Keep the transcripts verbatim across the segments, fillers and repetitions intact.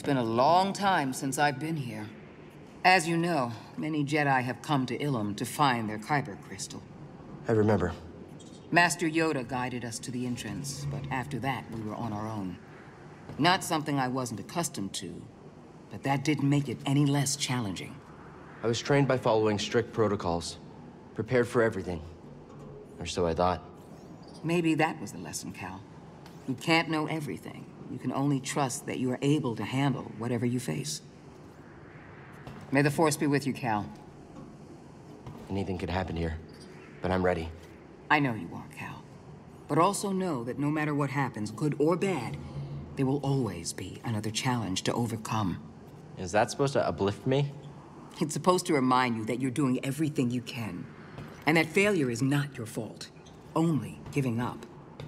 been a long time since I've been here. As you know, many Jedi have come to Ilum to find their Kyber crystal. I remember. Master Yoda guided us to the entrance, but after that, we were on our own. Not something I wasn't accustomed to, but that didn't make it any less challenging. I was trained by following strict protocols. Prepared for everything. Or so I thought. Maybe that was the lesson, Cal. You can't know everything. You can only trust that you are able to handle whatever you face. May the Force be with you, Cal. Anything could happen here, but I'm ready. I know you are, Cal. But also know that no matter what happens, good or bad, there will always be another challenge to overcome. Is that supposed to uplift me? It's supposed to remind you that you're doing everything you can, and that failure is not your fault, only giving up.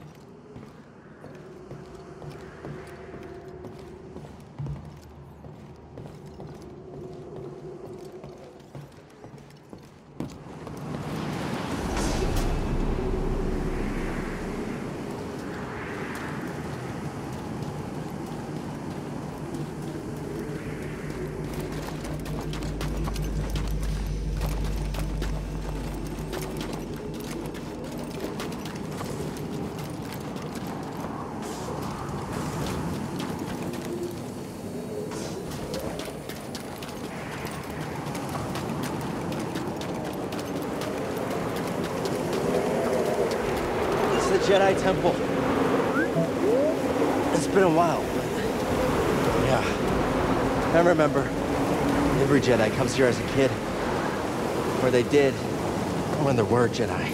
Jedi Temple. It's been a while, but... yeah. I remember. Every Jedi comes here as a kid. Or they did, when there were Jedi.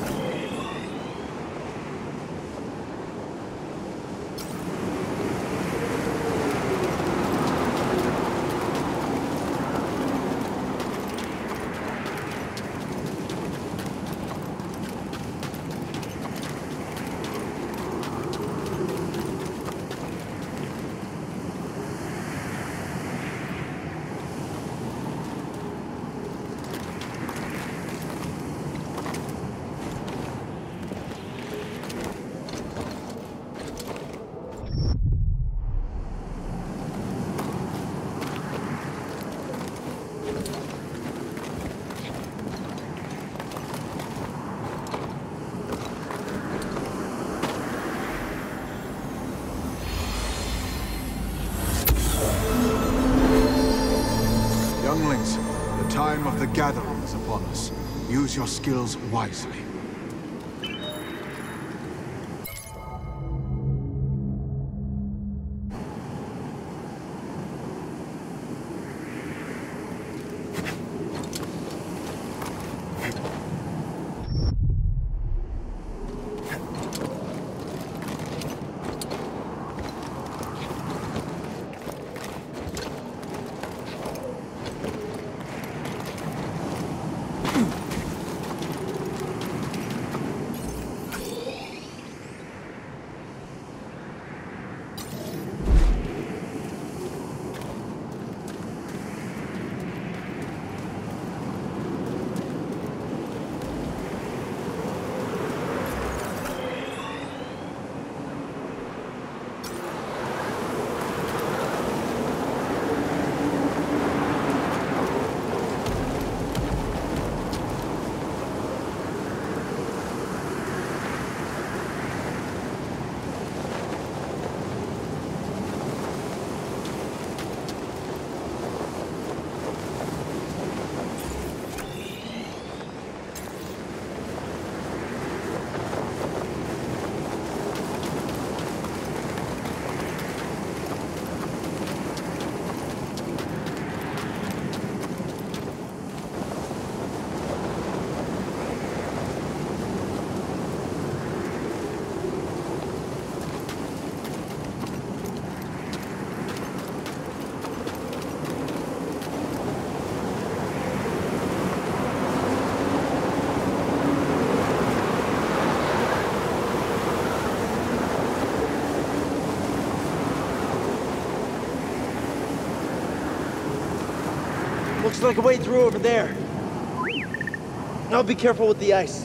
Younglings, the time of the gathering is upon us. Use your skills wisely. Looks like a way through over there. Now be careful with the ice.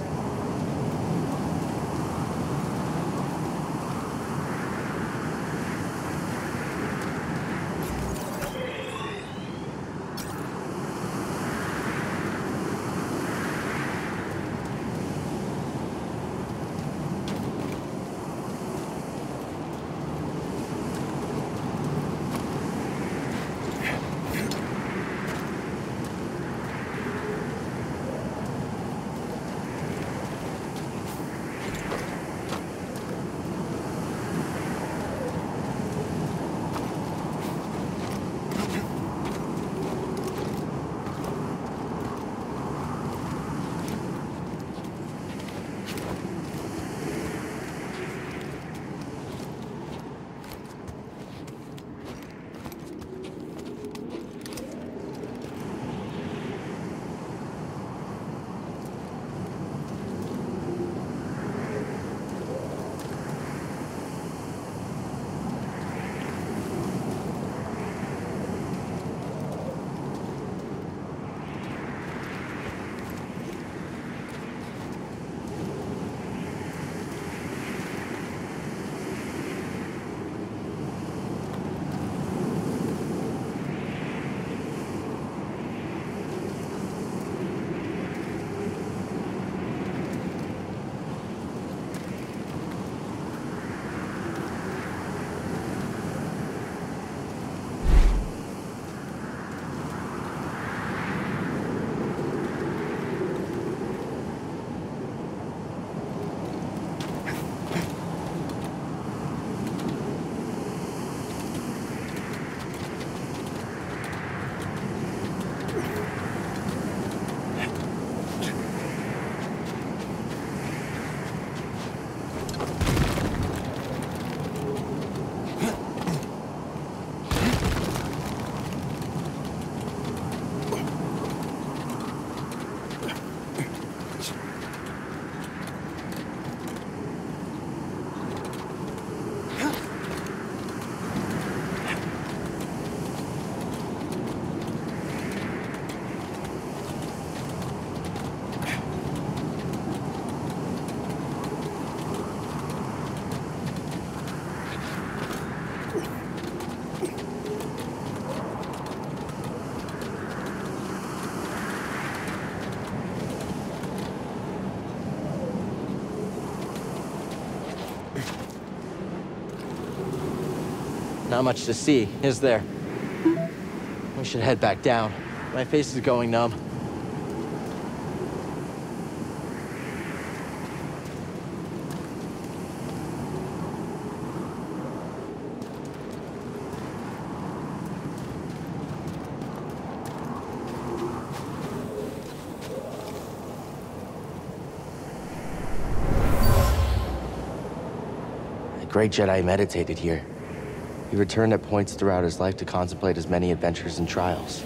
Not much to see, is there? We should head back down. My face is going numb. The great Jedi meditated here. He returned at points throughout his life to contemplate his many adventures and trials.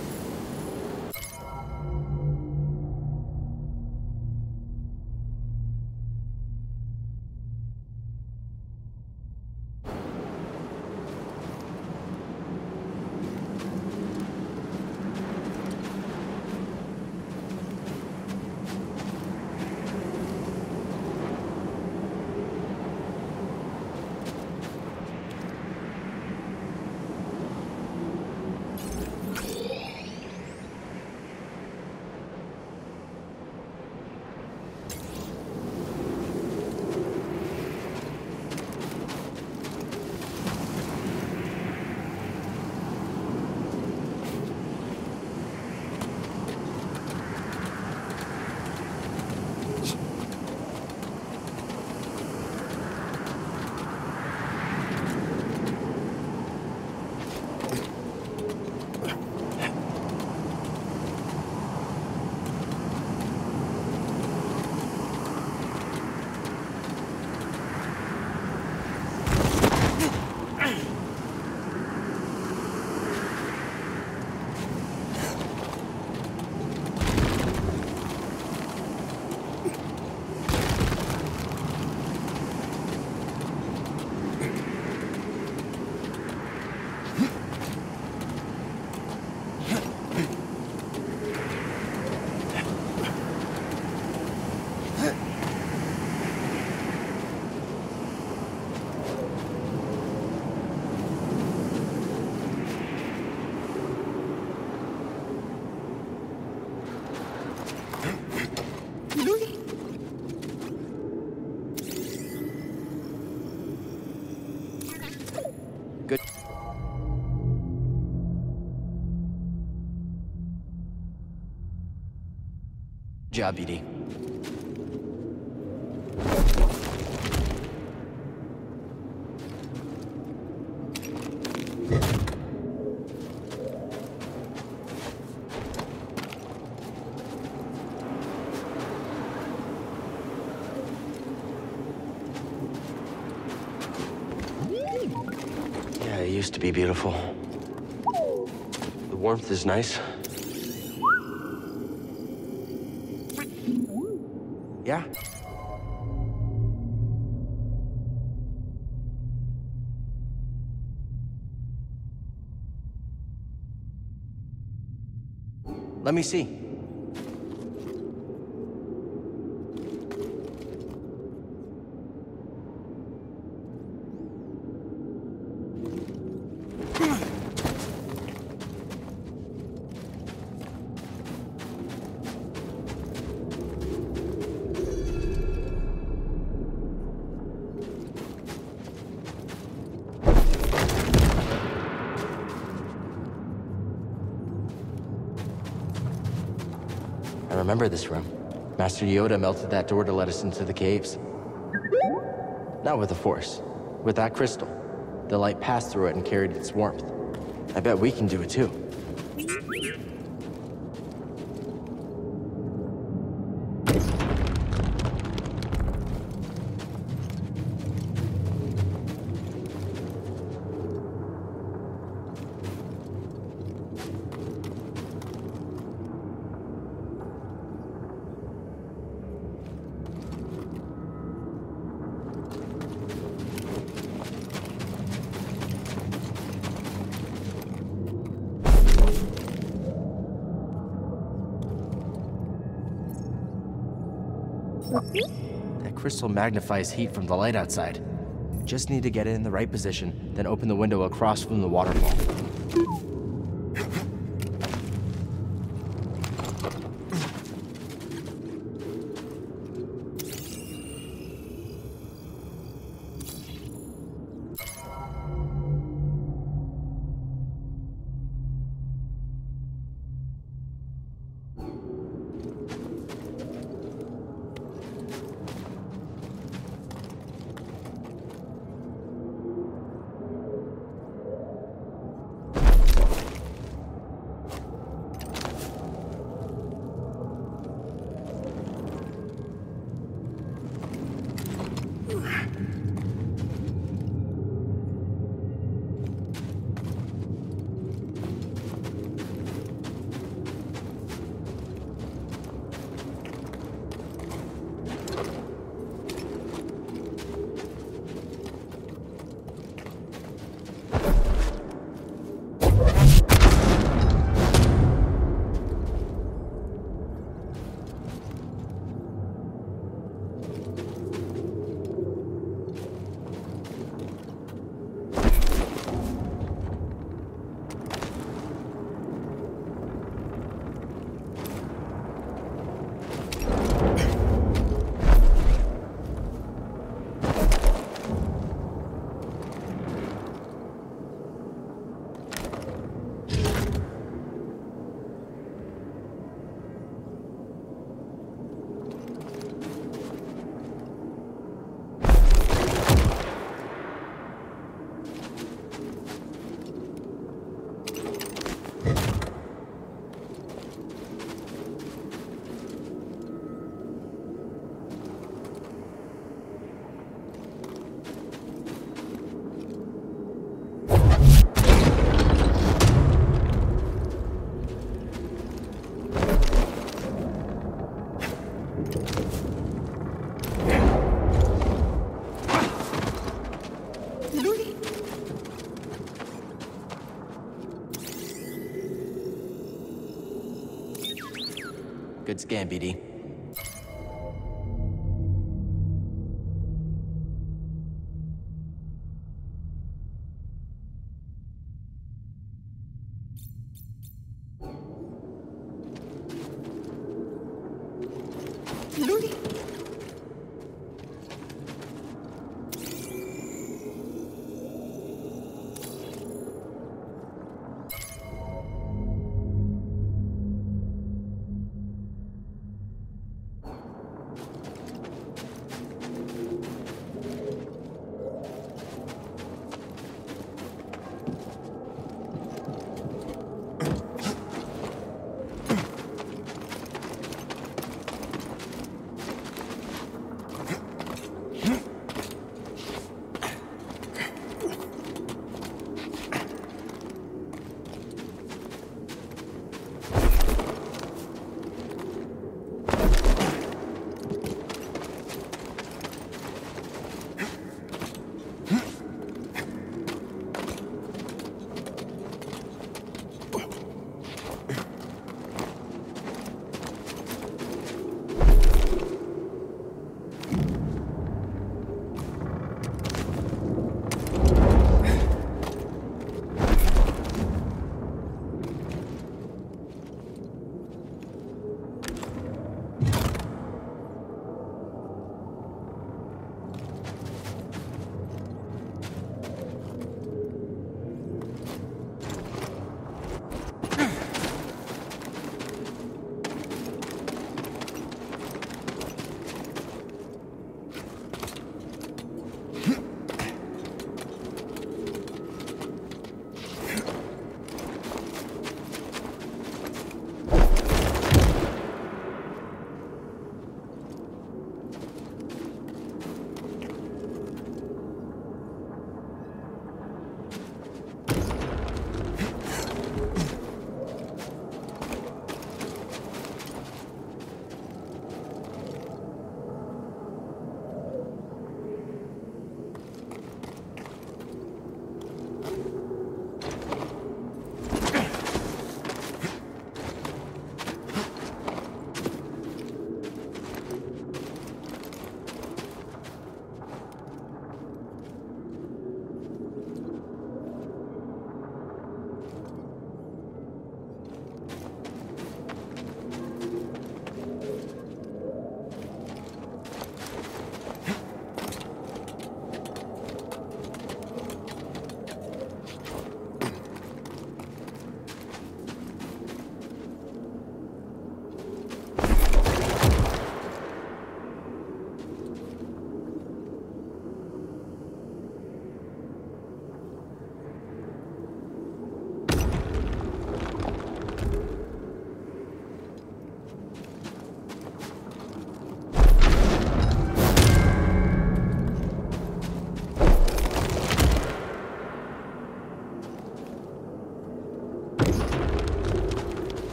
Good job, B D. Yeah, it used to be beautiful. The warmth is nice. Yeah. Let me see. I remember this room. Master Yoda melted that door to let us into the caves. Not with the Force. With that crystal. The light passed through it and carried its warmth. I bet we can do it too. That crystal magnifies heat from the light outside. Just need to get it in the right position, then open the window across from the waterfall. Good scan, B D.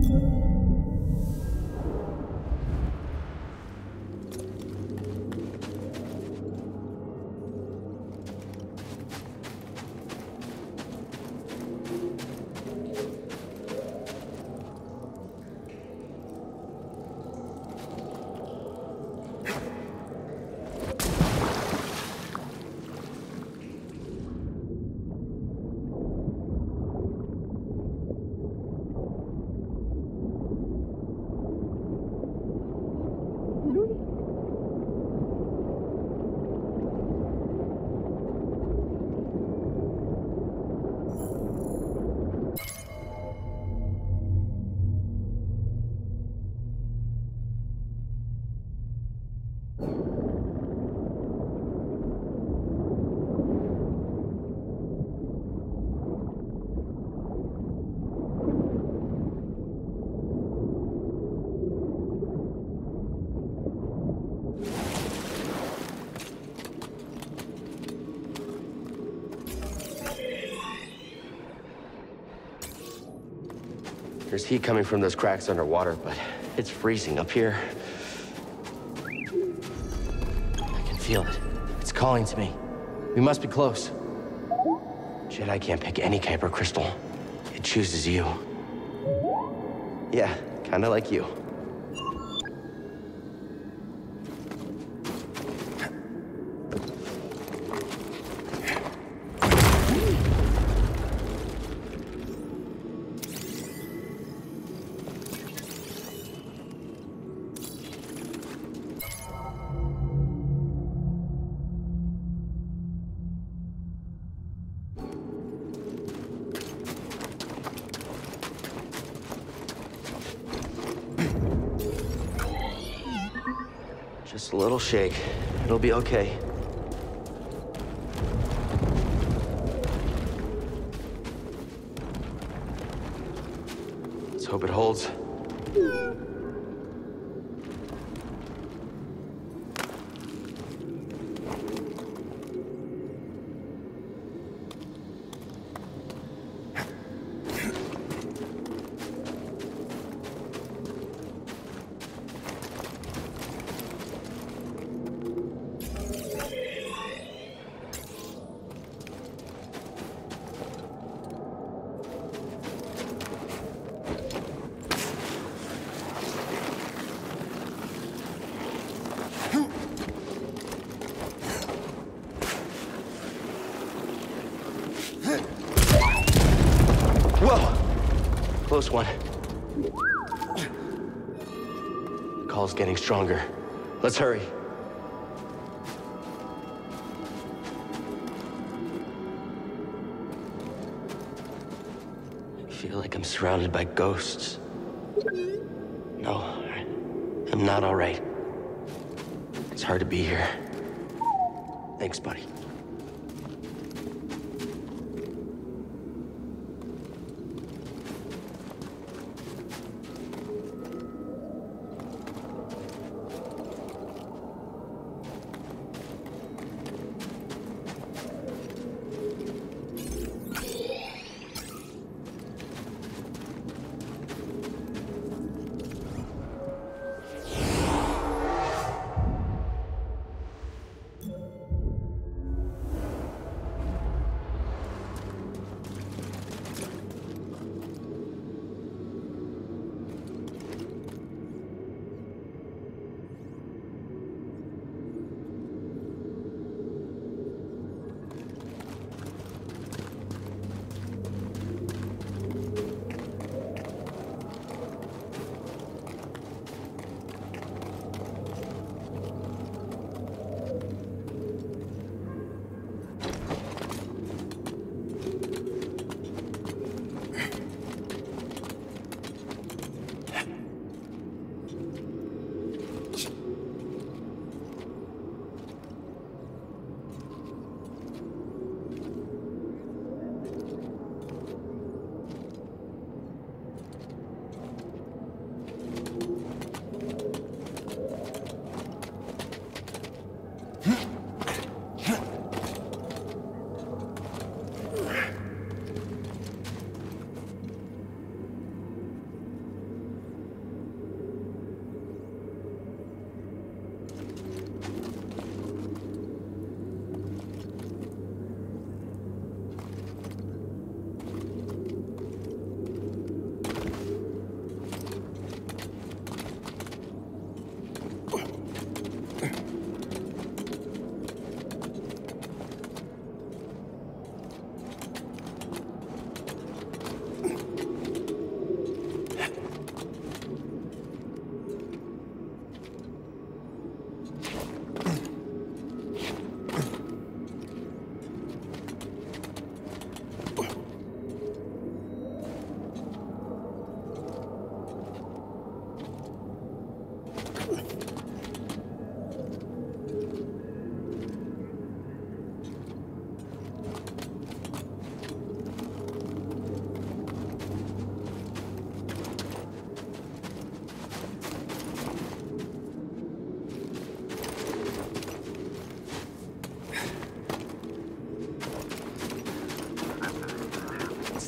There's heat coming from those cracks underwater, but it's freezing up here. I can feel it. It's calling to me. We must be close. Jedi can't pick any Kyber crystal. It chooses you. Yeah, kinda like you. Just a little shake. It'll be okay. Let's hope it holds. Whoa! Close one. The call's getting stronger. Let's hurry. I feel like I'm surrounded by ghosts. No, I'm not all right. It's hard to be here. Thanks, buddy.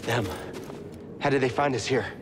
them. How did they find us here?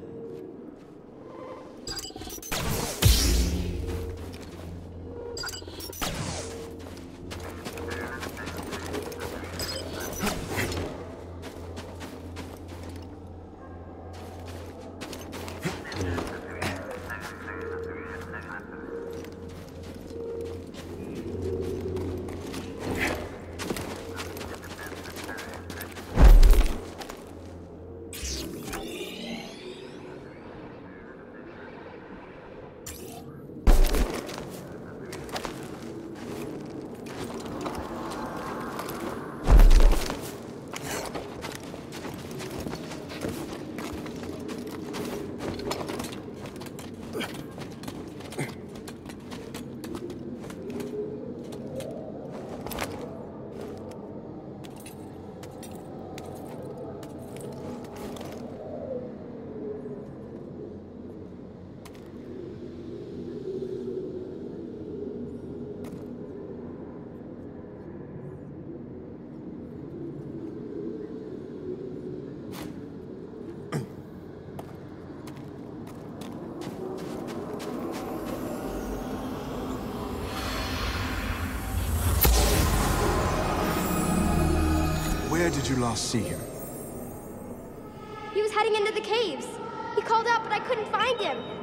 Where did you last see him? He was heading into the caves. He called out, but I couldn't find him.